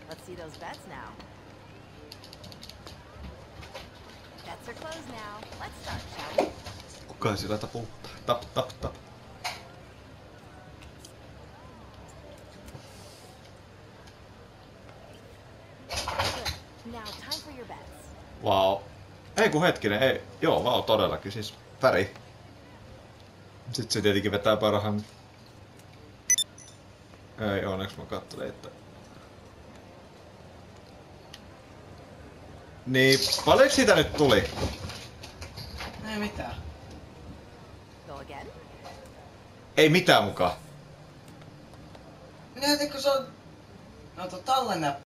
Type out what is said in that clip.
Let's see those bets now. Bets are closed now. Let's start, shall we? Kuka sillä tapuu? Tap, tap, tap. Good. Now time for your bets. Vau. Ei kun hetkinen, ei. Joo, vau, todellakin. Siis väri. Sitten se tietenkin vetää parhaan. Ei, onneksi mä kattelin, että... Niin, paljonko siitä nyt tuli? Ei mitään. Go again. Ei mitään mukaan. Minä kun se on... No tallenne